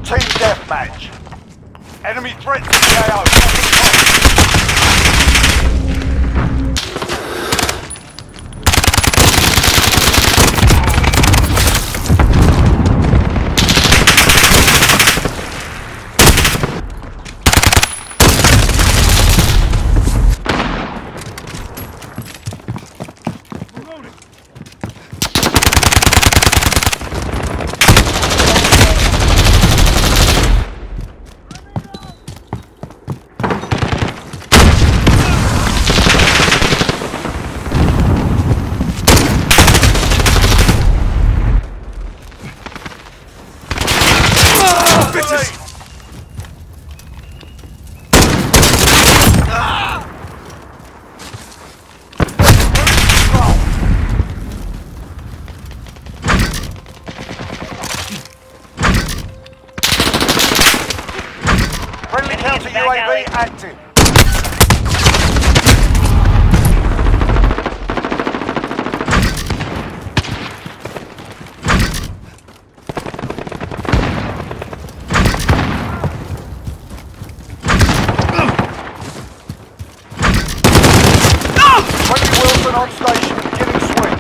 Team deathmatch. Enemy threat to the AO. Friendly counter UAV active. Friendly Wilson on station, beginning swing.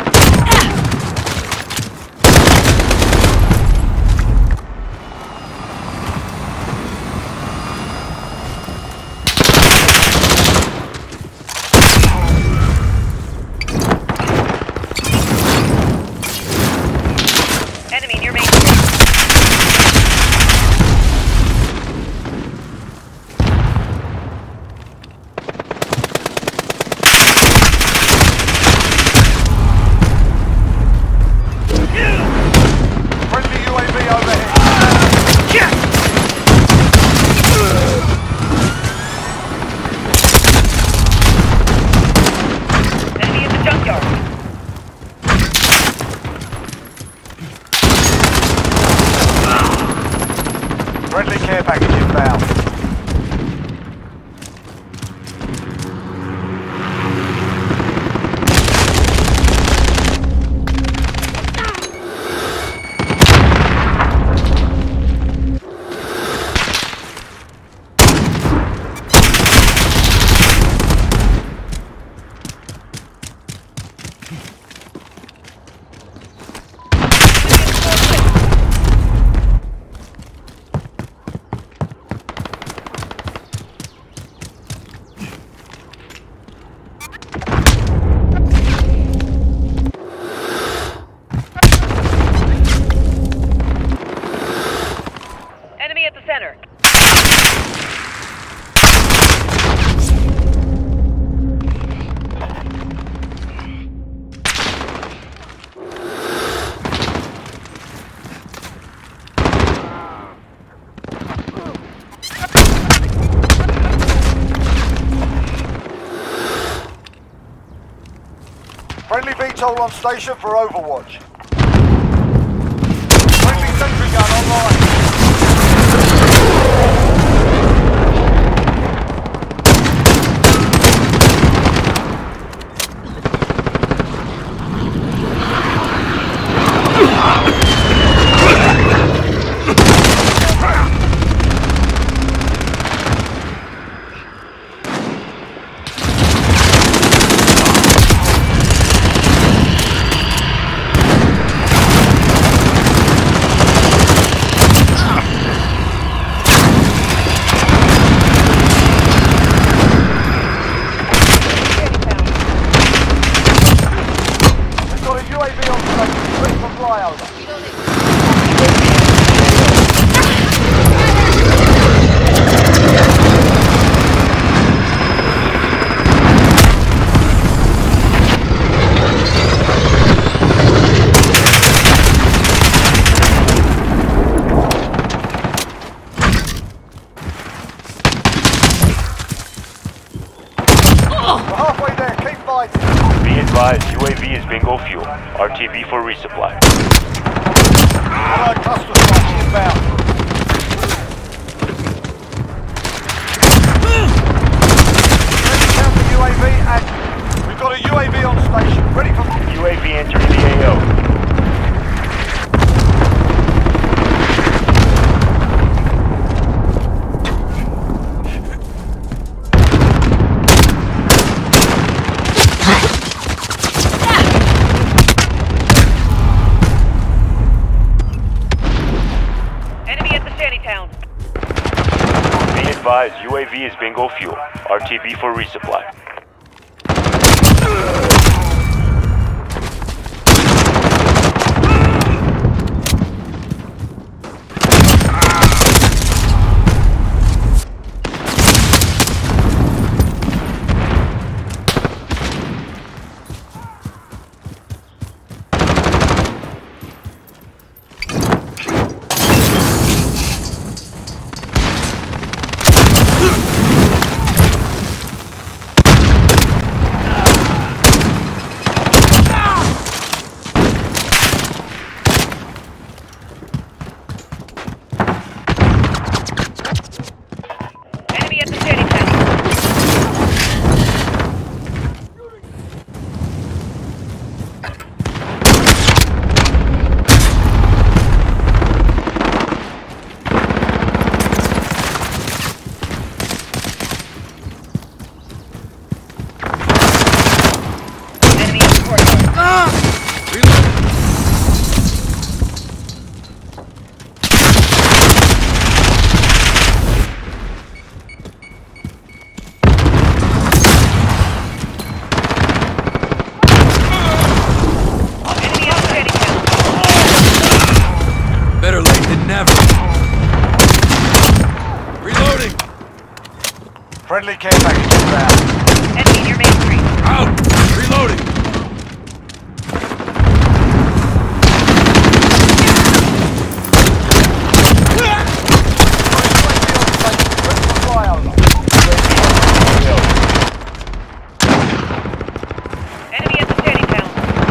Enemy near main. Friendly UAV overhead. Enemy in the junkyard. Friendly care package inbound. Enemy at the center. Friendly VTOL on station for Overwatch. Friendly sentry gun online. UAV on station, ready for flyover. We're halfway there, keep fighting. Be advised, UAV is bingo fuel. RTB for resupply. Allied cluster strike inbound. Ready counter UAV active. We've got a UAV on station, ready for... UAV entering the AO. Shantytown. Be advised, UAV is bingo fuel. RTB for resupply. Enemy at the Shantytown. Enemy in the courtyard. Enemy at the Shantytown. Better late than never. Reloading. Friendly care package inbound. Enemy near Main Street. Out. Reloading. Enemy at the Shantytown.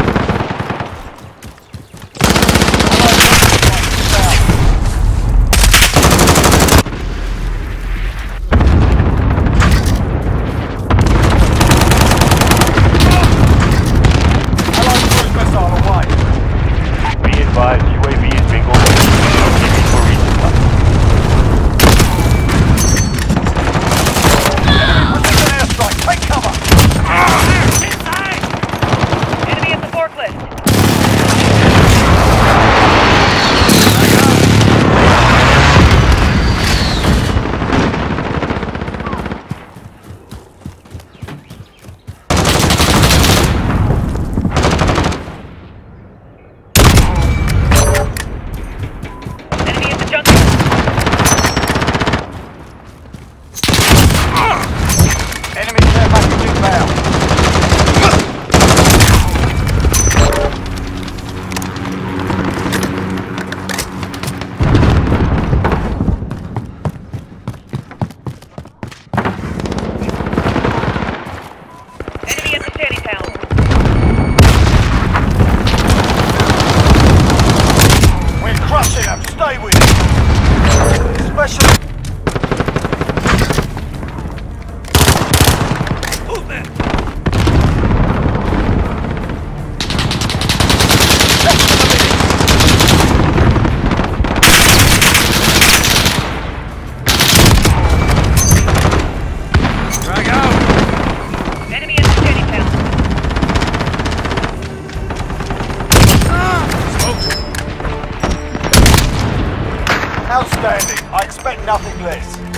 Be advised, UAV is bingo fuel. RTB for resupply. Take cover! Enemy at the forklift. Enemy at the junkyard. Enemy care package inbound. Enemy at the Shantytown. We're crushing them. Stay with it. Special. Movement. Drag out. Enemy at the Shantytown. Smoke. Outstanding. I expect nothing less.